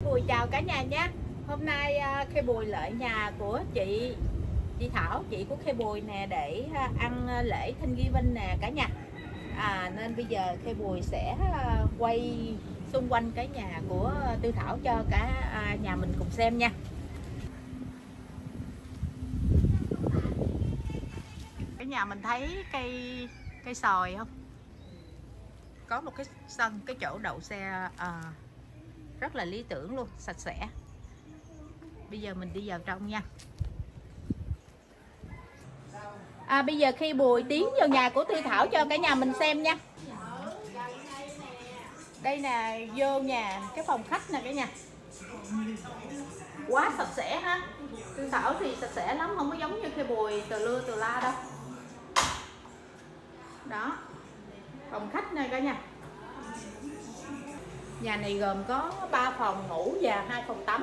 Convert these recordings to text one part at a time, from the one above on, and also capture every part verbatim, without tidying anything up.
Bùi chào cả nhà nhé. Hôm nay Khê Bùi lại nhà của chị chị Thảo, chị của Khê Bùi nè, để ăn lễ Thanksgiving nè cả nhà. À, nên bây giờ Khê Bùi sẽ quay xung quanh cái nhà của Tư Thảo cho cả nhà mình cùng xem nha. Cái nhà mình thấy cây cây sòi không? Có một cái sân, cái chỗ đậu xe à, rất là lý tưởng luôn, sạch sẽ. Bây giờ mình đi vào trong nha. À, bây giờ khi Bùi tiến vào nhà của Tư Thảo cho cả nhà mình xem nha. Đây nè, vô nhà cái phòng khách nè cả nhà. Quá sạch sẽ ha. Tư Thảo thì sạch sẽ lắm, không có giống như khi Bùi từ lưa từ la đâu. Đó, phòng khách nè cả nhà. Nhà này gồm có ba phòng ngủ và hai phòng tắm.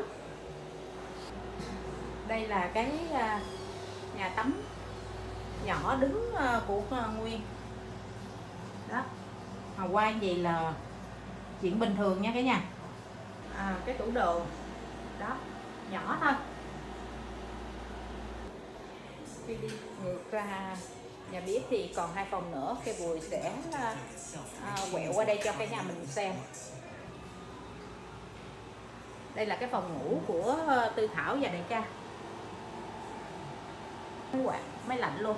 Đây là cái nhà tắm nhỏ đứng của Nguyên. Đó, hào quang gì là chuyện bình thường nha cả nhà. À, cái tủ đồ đó nhỏ thôi. Khi đi ngược ra nhà bếp thì còn hai phòng nữa, cái Bùi sẽ à, quẹo qua đây cho cả nhà mình xem. Đây là cái phòng ngủ của Tư Thảo và đại ca. Máy quạt, máy lạnh luôn.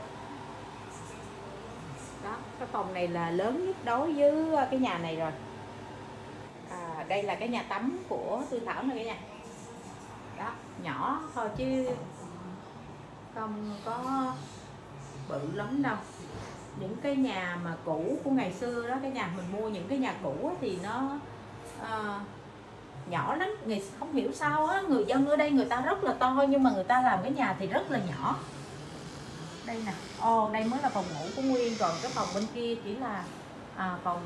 Đó, cái phòng này là lớn nhất đối với cái nhà này rồi. À, đây là cái nhà tắm của Tư Thảo này cả nhà. Đó, nhỏ thôi chứ không có bự lắm đâu. Những cái nhà mà cũ của ngày xưa đó cái nhà mình mua những cái nhà cũ thì nó uh, nhỏ lắm. Người không hiểu sao á, người dân ở đây người ta rất là to nhưng mà người ta làm cái nhà thì rất là nhỏ. Đây nè, ồ oh, đây mới là phòng ngủ của Nguyên, còn cái phòng bên kia chỉ là à, phòng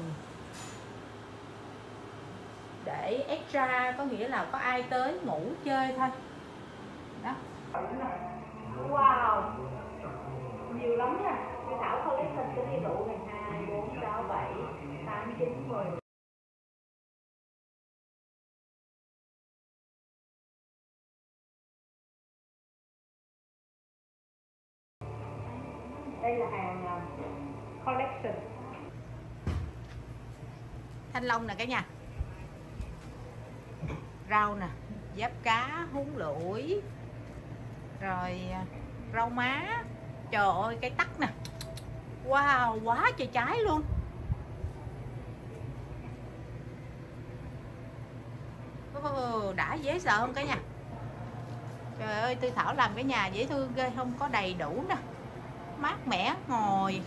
để extra, có nghĩa là có ai tới ngủ chơi thôi. Đó. Wow, nhiều lắm nha. Cái Thảo collection cái ly rượu này hai, bốn, sáu, bảy, tám, chín, mười. Đây là hàng collection. Thanh long nè cả nhà. Rau nè, giáp cá, húng lủi, rồi rau má. Trời ơi, cái tắc nè. Wow, quá trời trái luôn. Oh, đã dễ sợ không cả nhà. Trời ơi, Tư Thảo làm cái nhà dễ thương ghê, không có đầy đủ nè, mát mẻ ngồi.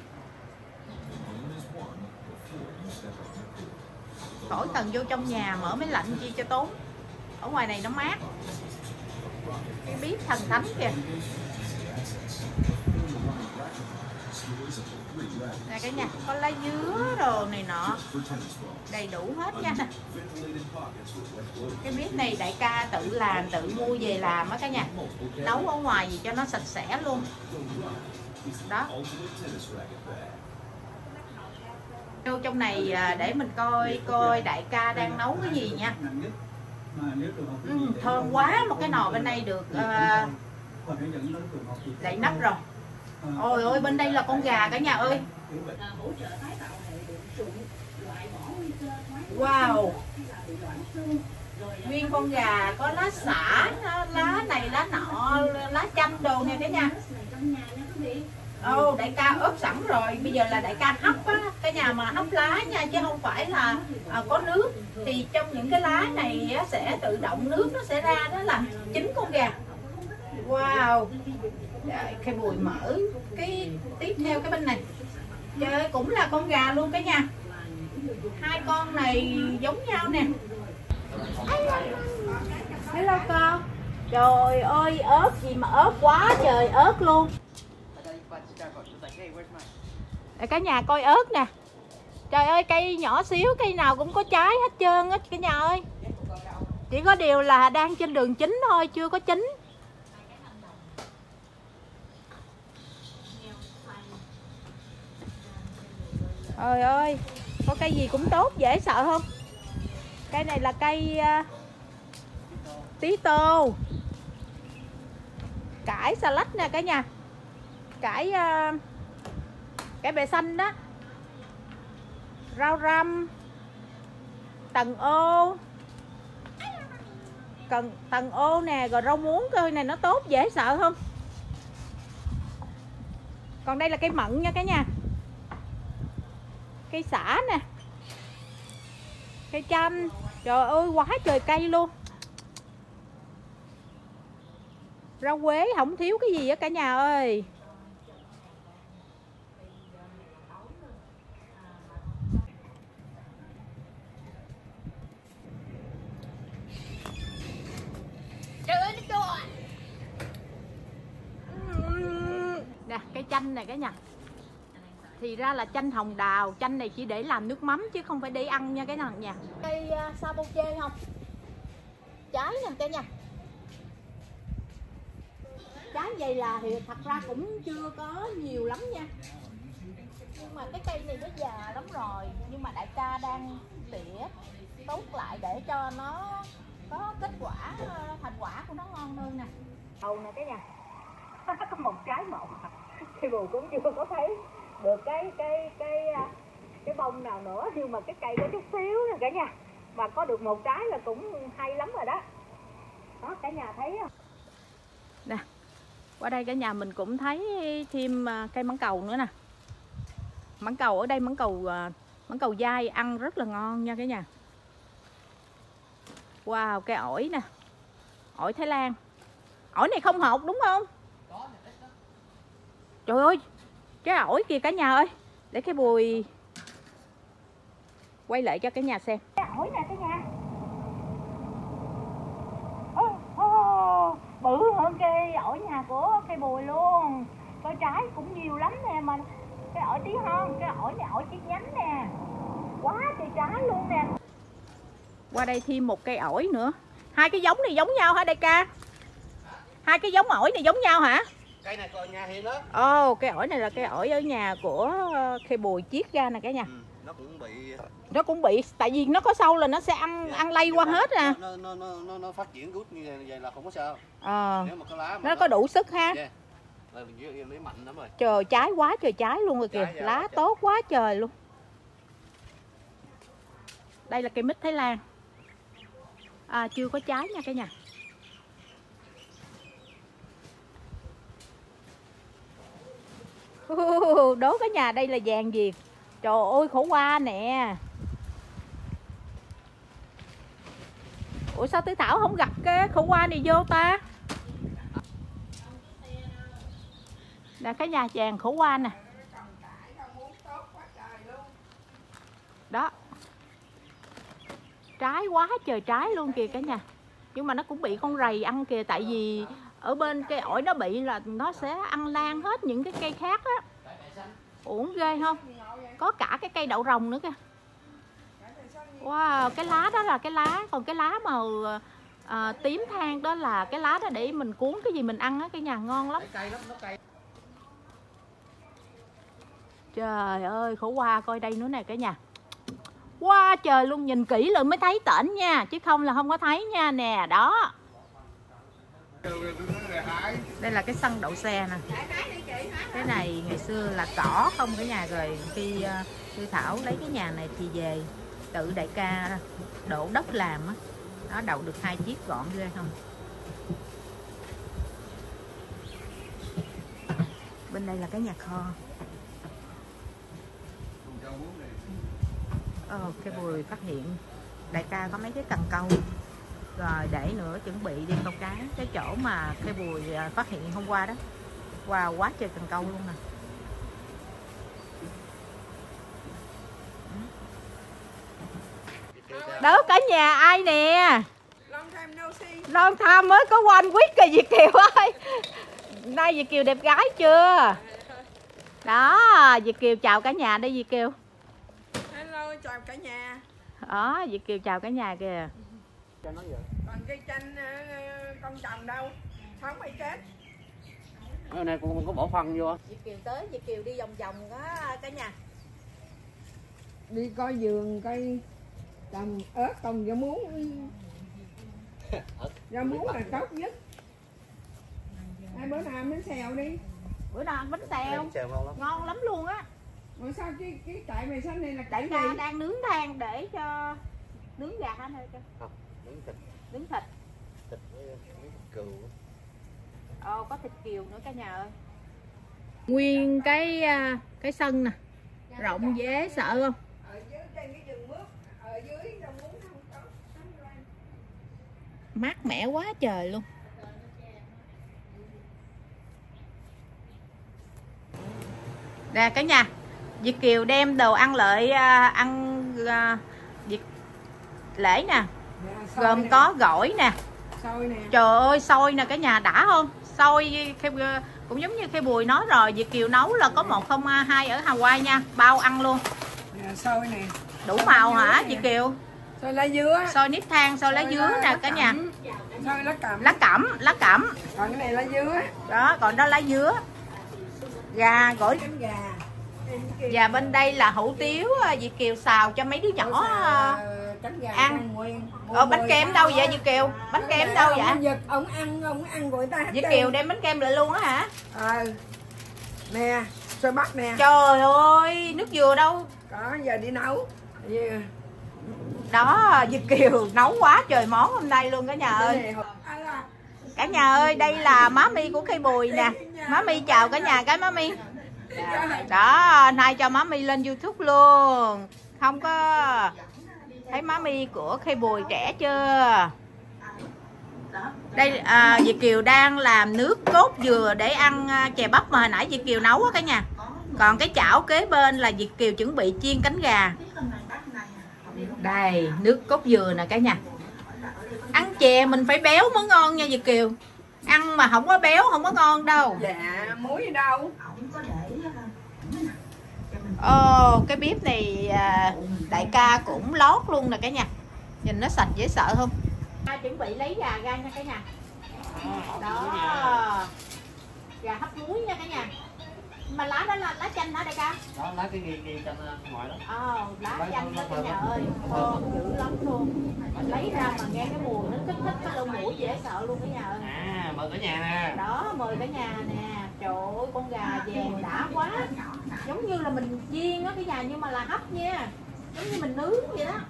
Khỏi cần vô trong nhà mở máy lạnh chi cho tốn. Ở ngoài này nó mát. Cái bếp thần thánh kìa. Đây cả nhà, có lá dứa đồ này nọ, đầy đủ hết nha. Cái bếp này đại ca tự làm, tự mua về làm á cả nhà. Nấu ở ngoài gì cho nó sạch sẽ luôn. Đó. Vô trong này để mình coi coi đại ca đang nấu cái gì nha. Ừ, thơm quá. Một cái nồi bên đây được uh, đậy nắp rồi. Ôi ôi, bên đây là con gà cả nhà ơi. Wow, nguyên con gà, có lá xả, lá này lá nọ, lá chanh đồ nè cả nhà. Ồ, oh, đại ca ướp sẵn rồi, bây giờ là đại ca hấp á, cái nhà mà hấp lá nha, chứ không phải là à, có nước. Thì trong những cái lá này á, sẽ tự động nước nó sẽ ra, đó là chín con gà. Wow. Đấy, cái Bùi mở cái tiếp theo cái bên này. Trời ơi, cũng là con gà luôn cả nhà. Hai con này giống nhau nè. Hello con. Trời ơi, ớt gì mà ớt quá trời ớt luôn. Để cả nhà coi ớt nè. Trời ơi, cây nhỏ xíu, cây nào cũng có trái hết trơn á cả nhà ơi. Chỉ có điều là đang trên đường chín thôi, chưa có chín. Trời ơi, có cây gì cũng tốt, dễ sợ không? Cây này là cây tí tô, cải salad nè cả nhà, cải uh, cải bẹ xanh đó, rau răm, tần ô, cần tần ô nè, rồi rau muống coi này nó tốt dễ sợ không. Còn đây là cây mận nha cả nhà, cây sả nè, cây chanh, trời ơi quá trời cây luôn. Rau quế không thiếu cái gì á cả nhà ơi. Trời ơi nó trời. Nè cây chanh này cả nhà. Thì ra là chanh hồng đào, chanh này chỉ để làm nước mắm chứ không phải để ăn nha cái nhà nhà. Cây uh, sa bô chê không? Trái nè cả nhà. Trái vậy là thì thật ra cũng chưa có nhiều lắm nha. Nhưng mà cái cây này nó già lắm rồi, nhưng mà đại ca đang tỉa tốt lại để cho nó có kết quả, thành quả của nó ngon hơn nè. Đầu nè cái nhà. Có một trái một. Thì bù cũng chưa có thấy được cái cái cái cái bông nào nữa, nhưng mà cái cây có chút xíu nè cả nhà, mà có được một trái là cũng hay lắm rồi đó. Đó cả nhà thấy không nè, qua đây cả nhà mình cũng thấy thêm cây mãng cầu nữa nè. Mãng cầu ở đây mãng cầu mãng cầu dai ăn rất là ngon nha cả nhà. Wow, cây ổi nè, ổi Thái Lan. Ổi này không hột đúng không? Trời ơi, trái ổi kìa cả nhà ơi. Để cái Bùi quay lại cho cả nhà xem. Trái ổi nè cả nhà. Oh, oh, bự hơn cây ổi nhà của cây Bùi luôn. Coi trái cũng nhiều lắm nè, mà cái ổi tí hơn, cái ổi này ổi chiếc nhánh nè. Quá trời trái luôn nè. Qua đây thêm một cây ổi nữa. Hai cái giống này giống nhau hả đại ca? Hai cái giống ổi này giống nhau hả? Cây này của nhà Hiền đó. Ồ, oh, cây ổi này là cây ổi ở nhà của cây Bùi chiết ra nè cả nhà. Ừ, nó cũng bị nó cũng bị tại vì nó có sâu là nó sẽ ăn yeah. ăn lây qua hết à. Nó nó nó nó, nó phát triển rút như vậy là không có sao. Ờ. Nếu mà có lá mà nó, nó có đủ sức ha. Yeah. Là lấy mạnh lắm rồi. Trời trái quá trời trái luôn rồi kìa, lá quá tốt quá trời luôn. Đây là cây mít Thái Lan. À, chưa có trái nha cả nhà. Đố cả nhà đây là vàng gì? Trời ơi khổ qua nè. Ủa sao Tư Thảo không gặp cái khổ qua này vô ta? Nè cả nhà vàng khổ qua nè. Đó. Trái quá trời trái luôn kìa cả nhà. Nhưng mà nó cũng bị con rầy ăn kìa. Tại vì ở bên cây ổi nó bị là nó sẽ ăn lan hết những cái cây khác á. Uổng ghê không? Có cả cái cây đậu rồng nữa kìa. Wow, cái lá đó là cái lá. Còn cái lá màu à, tím than đó là cái lá đó để mình cuốn cái gì mình ăn á. Cái nhà ngon lắm. Trời ơi khổ qua coi đây nữa nè cả nhà. Wow trời luôn, nhìn kỹ rồi mới thấy tởn nha, chứ không là không có thấy nha. Nè đó. Đây là cái sân đậu xe nè. Cái này ngày xưa là cỏ không cả nhà, rồi khi uh, Tư Thảo lấy cái nhà này thì về tự đại ca đổ đất làm á. Đó, đậu được hai chiếc gọn ghê không. Bên đây là cái nhà kho. Ờ, cái Bùi phát hiện đại ca có mấy cái cần câu rồi để nữa chuẩn bị đi câu cá. Cái chỗ mà cái Bùi phát hiện hôm qua đó. Wow, quá trời cần câu luôn nè. Đó cả nhà ai nè? Long time mới có one week rồi Việt Kiều ơi. Nay Việt Kiều đẹp gái chưa? Đó, Việt Kiều chào cả nhà đây Việt Kiều. Hello, chào cả nhà. Đó, Việt Kiều chào cả nhà kìa. Còn cây chanh con trồng đâu? Sao mày chết? Cái này cũng có bỏ phân vô. Việt Kiều tới, Việt Kiều đi vòng vòng đó cả nhà. Đi coi vườn, coi trồng ớt, trồng rau muống. Rau muống là tốt nhất. Hai bữa nào ăn bánh xèo đi. Bữa nào ăn bánh xèo. Xèo ngon lắm. Ngon lắm luôn á. Rồi sao cái cái chạy mì xanh này là Đại cái ca gì? đang nướng than để cho nướng gà hả nơi cho? Không, nướng thịt. Nướng thịt. Thịt với nướng cừu. Ồ, có thịt kiều nữa cả nhà ơi. Nguyên cái cái sân nè, rộng dễ sợ không? Ở dưới trên cái rừng mướp, ở dưới rau muống không có. Mát mẻ quá trời luôn. Nè cả nhà, Việt Kiều đem đồ ăn lợi ăn uh, Việt lễ nè, gồm nè. Có gỏi nè, Xôi nè. Trời ơi xôi nè cả nhà, đã không? Xôi cũng giống như Khê Bùi nói rồi, Việt Kiều nấu là có một không hai ở Hawaii nha, bao ăn luôn. Nè, xôi nè. Đủ màu hả Việt Kiều? Xôi lá dứa. Xôi nếp than, xôi lá dứa nè cả nhà. Xôi lá cẩm. Lá cẩm, lá cẩm. Còn cái này lá dứa. Đó, còn đó lá dứa. Gà gỏi cánh gà. Và bên đây là hủ tiếu Việt Kiều xào cho mấy đứa nhỏ cánh gà ăn. Nguyên, Ờ, bánh kem đâu vậy Việt Kiều? Bánh kem đâu vậy? Giật, ông ăn, ông ăn của người ta hết. Việt Kiều đem bánh kem lại luôn á hả? Ờ. Nè, xôi bắc nè. Trời ơi, nước dừa đâu? Có, giờ đi nấu. Yeah. Đó, Việt Kiều nấu quá trời món hôm nay luôn cả nhà ơi. Cả nhà ơi, đây là má Mi của Khê Bùi nè. Má Mi chào cả nhà cái má Mi. Đó, nay cho má Mi lên YouTube luôn. Không có thấy má Mi của Khê Bùi trẻ chưa? Đây à, Việt Kiều đang làm nước cốt dừa để ăn chè bắp mà hồi nãy Việt Kiều nấu á cả nhà. Còn cái chảo kế bên là Việt Kiều chuẩn bị chiên cánh gà. Đây, nước cốt dừa nè cả nhà. Ăn chè mình phải béo mới ngon nha Việt Kiều. Ăn mà không có béo không có ngon đâu. Dạ, muối đâu? Ồ, cái bếp này đại ca cũng lót luôn nè cả nhà. Nhìn nó sạch dễ sợ không? Ta chuẩn bị lấy gà ra nha cả nhà. Đó. Gà hấp muối nha cả nhà. Mà lá đó là lá chanh hả đại ca? Đó, lá cái ghi ghi chanh ngoài đó. Ờ, lá chanh đó cả nhà ơi. Thơm dữ lắm luôn. Lấy ra mà nghe cái mùi nó kích thích cái lỗ mũi dễ sợ luôn cả nhà ơi. À, mời cả nhà nè. Đó, mời cả nhà nè. Trời ơi, con gà vàng đã quá. Giống như là mình chiên á cả nhà, nhưng mà là hấp nha. Giống như mình nướng vậy đó.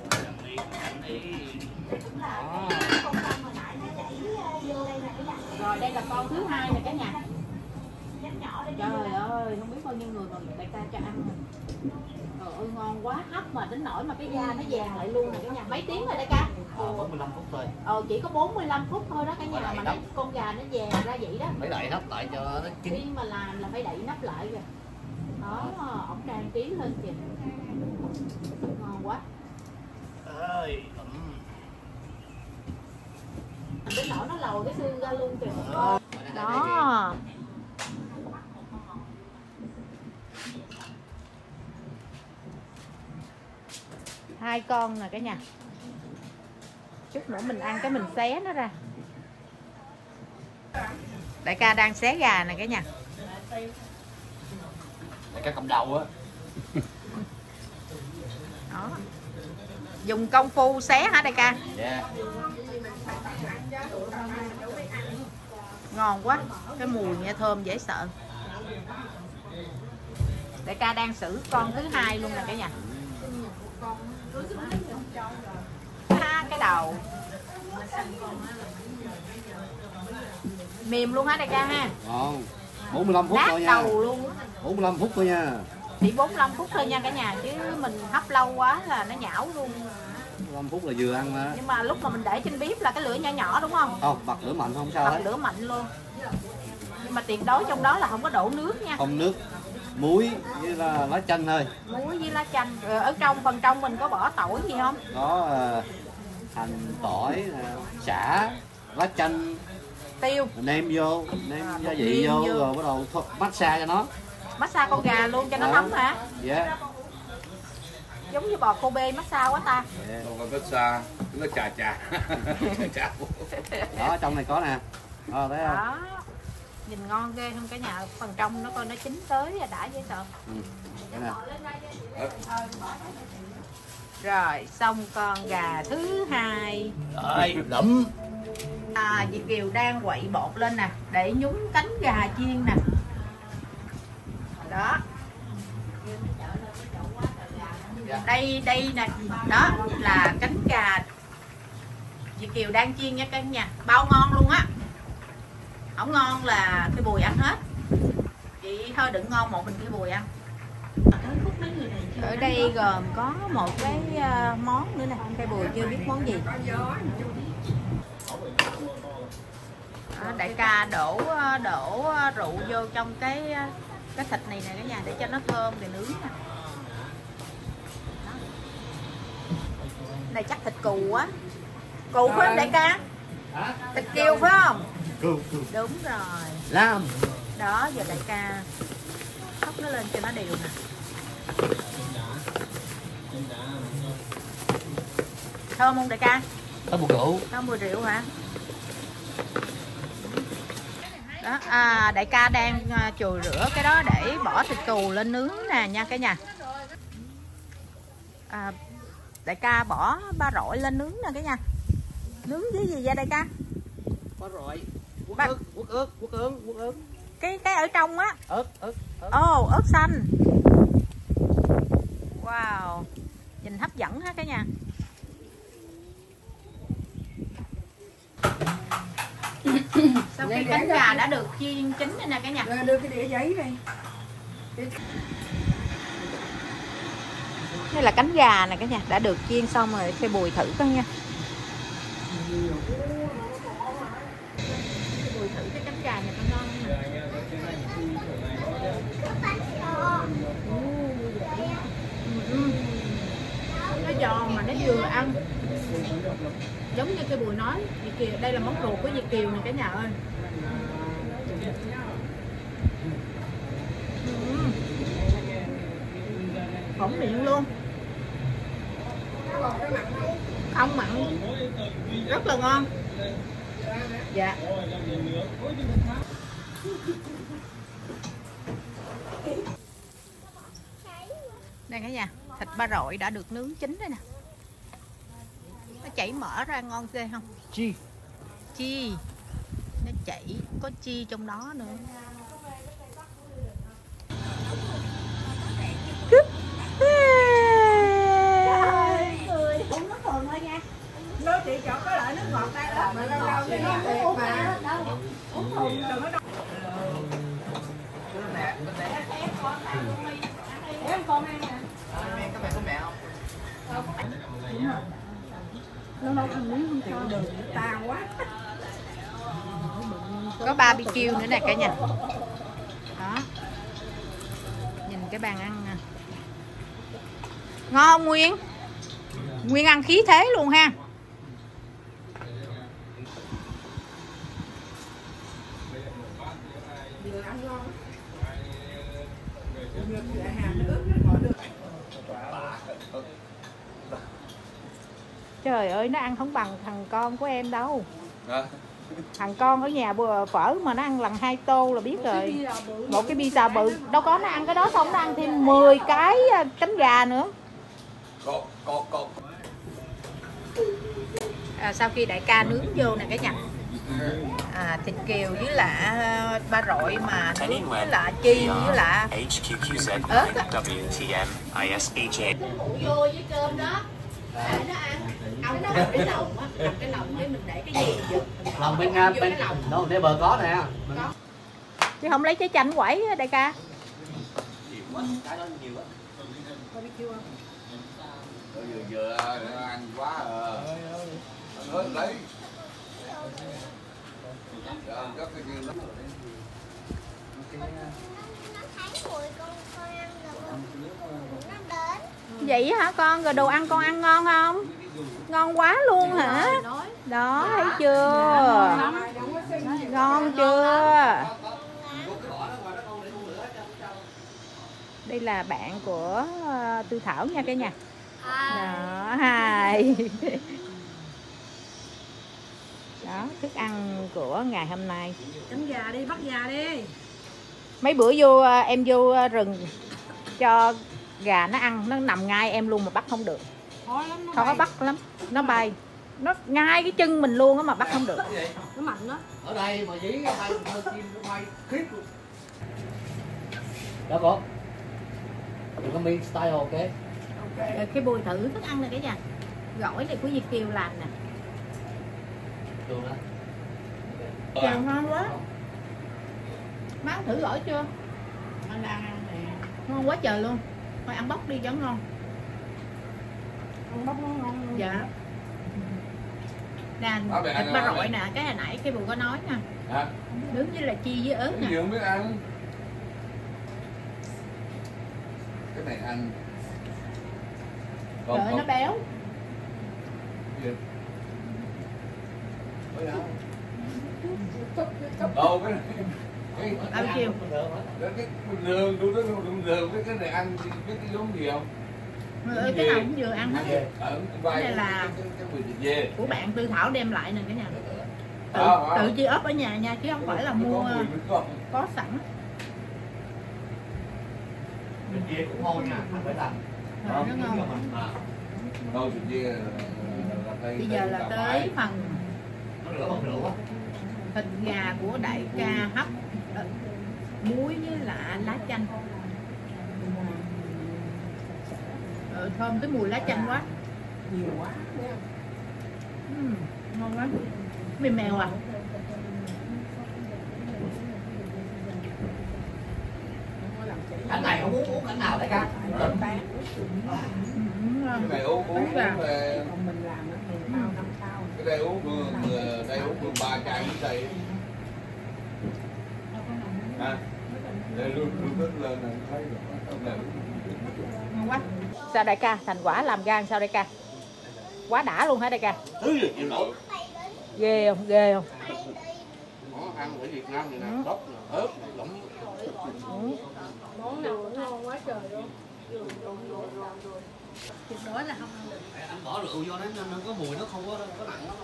Rồi đây là con thứ hai nè cả nhà. Trời ơi, không biết bao nhiêu người mà đại ca cho ăn. Trời ơi ngon quá, hấp mà đến nỗi mà cái da nó vàng lại luôn nè cả nhà. Mấy tiếng rồi đại ca? Ờ, bốn mươi lăm phút thôi. Ờ, chỉ có bốn mươi lăm phút thôi đó cả nhà, mà nó, con gà nó vàng ra vậy đó. Phải đậy nắp lại cho nó chín. Khi mà làm là phải đậy nắp lại kìa. Đó, ổng trang trí lên kìa. Ngon quá. Ơi, Đến nỗi nó lồi cái xương ra luôn kìa. Đó. Hai con nè cả nhà. Chút nữa mình ăn cái mình xé nó ra. Đại ca đang xé gà nè cả nhà. Đại ca cầm đầu á. Đó. Dùng công phu xé hả đại ca? Dạ. Ngon quá, cái mùi nghe thơm dễ sợ. Đại ca đang xử con thứ hai luôn nè cả nhà. À, cái đầu mềm luôn hả đại ca ha? Ngon. bốn mươi lăm phút Nát thôi nha. đầu luôn. bốn mươi lăm phút thôi nha. Chỉ bốn mươi lăm phút thôi nha cả nhà, chứ mình hấp lâu quá là nó nhão luôn. bốn mươi lăm phút là vừa ăn mà. Nhưng mà lúc mà mình để trên bếp là cái lửa nhỏ nhỏ đúng không? Không, bật lửa mạnh không sao Bật hết. lửa mạnh luôn. Nhưng mà tuyệt đối trong đó là không có đổ nước nha. Không nước, muối với là lá chanh thôi. Muối với lá chanh. Rồi ở trong phần trong mình có bỏ tỏi gì không? Có uh, hành, tỏi, uh, sả, lá chanh, Tiêu. nêm vô, nêm À, gia vị vô, vô. rồi bắt đầu massage cho nó. Massage con gà luôn cho nó Đó. thấm hả? Dạ. Yeah. Giống như bò Kobe massage quá ta. Yeah. Không có massage, nó chà chà. Chà. Đó, trong này có nè. Đó, thấy không? Đó. Nhìn ngon ghê không cả nhà, phần trong nó coi nó chín tới và đã dễ sợ. Ừ. Đây nè. Rồi xong con gà thứ hai. Rồi, lụm. À, Việt Kiều đang quậy bột lên nè để nhúng cánh gà chiên nè. Đó. Đây đây nè, đó là cánh gà Việt Kiều đang chiên nha cả nhà, bao ngon luôn á. Không ngon là cái Bùi ăn hết. Chị thôi đừng ngon một mình cái Bùi ăn. Ở đây gồm có một cái món nữa nè, cái Bùi chưa biết món gì. Đó, đại ca đổ đổ rượu vô trong cái cái thịt này nè cả nhà để cho nó thơm rồi nướng nè. Này chắc thịt cừu á. Cừu phải không đại ca? Thịt kiều phải không? Cừu, cừu. Đúng rồi. Lam. Đó, giờ đại ca hấp nó lên cho nó đều nè. Thơm không đại ca? Thơm mùi rượu. Thơm mùi rượu hả? Đó, à, đại ca đang chùi rửa cái đó để bỏ thịt cừu lên nướng nè nha cả nhà. À, đại ca bỏ ba rọi lên nướng nè cả nhà. Nướng với gì vậy đại ca? Ba rọi. Quất ba... ớt, quất ớt, quất ớt, quất ớt. Cái cái ở trong á. Ớt, ớt, ớt. Ồ, oh, ớt xanh. Wow. Nhìn hấp dẫn ha cả nhà. Sau khi cánh gà đã được chiên chín rồi nè cả nhà. Rồi đưa cái đĩa giấy đây. Đây là cánh gà nè cả nhà, đã được chiên xong rồi, phải Bùi thử coi nha. Bùi thử cái cánh gà này coi ngon không nè. Nó giòn mà nó vừa ăn. Giống như cái Bùi nói, Việt Kiều, đây là món ruột của Việt Kiều nè cả nhà ơi. Phỏng miệng luôn. Không mặn, rất là ngon. Dạ. Đây cả nhà, thịt ba rọi đã được nướng chín rồi nè. Nó chảy mỡ ra ngon ghê không? Chi. Chi. Nó chảy có chi trong đó nữa. Nó chị chọn có loại nước ngọt đây đó mà lâu lâu cái nó đẹp mà uống thùng đừng có đâu. Em con ăn nè. Các bạn có mẹ không? Lâu lâu thằng miếng không cho đường tàn quá. Có barbecue nữa nè cả nhà. Đó. Nhìn cái bàn ăn nè. Ngon không Nguyên? Nguyên ăn khí thế luôn ha. Trời ơi, nó ăn không bằng thằng con của em đâu. À. Thằng con ở nhà bữa phở mà nó ăn lần hai tô là biết rồi. Một cái pizza bự. Đâu có, nó ăn cái đó xong nó ăn thêm mười cái cánh gà nữa. À, sau khi đại ca nướng vô nè cả nhà. À, thịt kiều với lại ba rọi mà nướng với lại chi với lại ớt á. Vô với cơm đó. Để nó ăn. Ông nó làm cái lòng á, làm cái lòng với mình để cái gì vậy? Lòng bên bên bên đâu để bờ có nè. Có. Chứ không lấy trái chanh quẩy đại ca. Cái đó nhiều quá. Barbecue không? Vừa vừa ăn quá ờ. Hết lấy. Rất cái gì lắm. Vậy hả con? Rồi đồ ăn con ăn ngon không? Ngon quá luôn hả? Đó, thấy chưa? Ngon chưa? Đây là bạn của Tư Thảo nha cả nhà. Đó, hai. Đó, thức ăn của ngày hôm nay. Cánh gà đi, bắt gà đi. Mấy bữa vô em vô rừng cho gà nó ăn, nó nằm ngay em luôn mà bắt không được. Khó lắm, nó khó bay. bắt lắm, nó bay. nó ngay cái chân mình luôn á mà bắt không được. Nó mạnh đó. Ở đây mà dí bay hơi chim bay khiếp luôn. Đó con. Đừng có miên style ok. Rồi cái Bùi thử thức ăn này cả nhà. Gỏi này của Việt Kiều làm nè. Được đó. Kiều ngon quá. Má ăn thử gỏi chưa? Anh đang ăn nè. Ngon quá trời luôn. Thôi ăn bóc đi cho ngon. Ăn bắp nó ngon luôn. Dạ. Nè, thịt ba rọi nè, cái hồi nãy cái Bùi có nói nha. Hả? Nướng với là chi với ớt Cái nè. gì không biết ăn. Cái này ăn. Trời ơi, nó béo. Gì? Đâu cái này. Cái Bao nhiêu? cái cái bình thường, tôi nói bình thường cái cái này ăn biết cái giống gì không? Trời ơi, cái nào cũng vừa ăn hết. Ở vai Cái này là cái cái cái thịt dê của bạn Tư Thảo đem lại nè cả nhà. Tự, à, tự chi ốp ở nhà nha, chứ không phải là mua có sẵn. Bên kia cũng ngon nha, ăn phải làm. Rồi, nó ngon. Đâu thịt dê Bây giờ là tới phần Nó lửa bông lửa. thịt gà của đại ca hấp muối với lại lá chanh. Ờ, thơm tới mùi lá chanh quá. Nhiều quá. Uhm, ngon quá. Mềm mèo à. Cảnh này không muốn uống cảnh nào đấy ca. Bán. cái này uống uống à. về Còn mình làm nó thì tao năm sau. cái đây uống vừa đây uống vừa ba chai nước đây ha để luôn luôn rất lên này thấy được Ngon quá. Sao đại ca, thành quả làm gan sao đại ca? Quá đã luôn hả đại ca? Thứ gì chịu nổi. Ghê không, ghê không? Món ăn ở Việt Nam này nè, đốc nè, ớt nè, lỏng. Ừ. Món nào cũng ngon quá trời luôn. Tuyệt đối là không ăn được. Anh bỏ rượu vô nó nó có mùi nó không có có nặng lắm.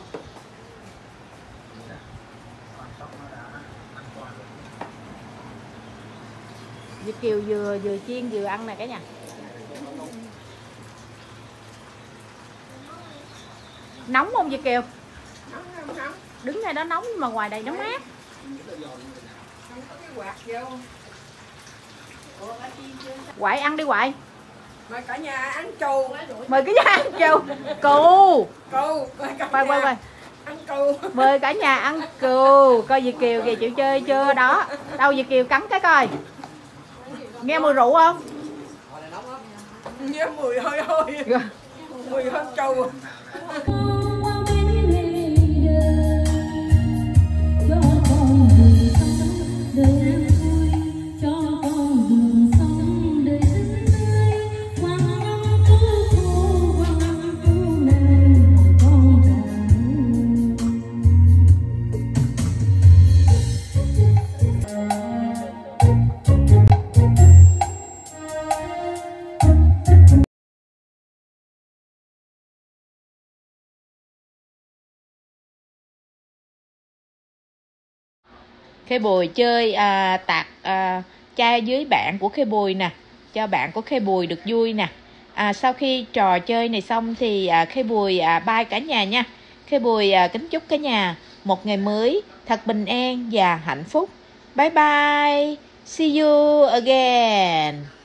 Việt Kiều vừa vừa chiên vừa ăn nè cả nhà. Nóng không Việt Kiều? Nóng không nóng? Đứng này đó nóng nhưng mà ngoài đây nó mát. Không có cái quạt vô. Quậy ăn đi quậy. Mời cả nhà ăn trù. Mời cả nhà ăn cừu. Cừu. Cừu. Mời cả Quay quay nhà quay. ăn cừu. Mời cả nhà ăn cừu. Coi Việt Kiều kìa chịu chơi chưa đó. Đâu Việt Kiều cắn cái coi. Nghe mùi rượu không? Nhớ mùi hôi hôi. Mùi hôi trù. Khê Bùi chơi à, tạt à, chai dưới bạn của Khê Bùi nè, cho bạn của Khê Bùi được vui nè. À, sau khi trò chơi này xong thì à, Khê Bùi à, bye cả nhà nha. Khê Bùi à, kính chúc cả nhà một ngày mới thật bình an và hạnh phúc. Bye bye, see you again.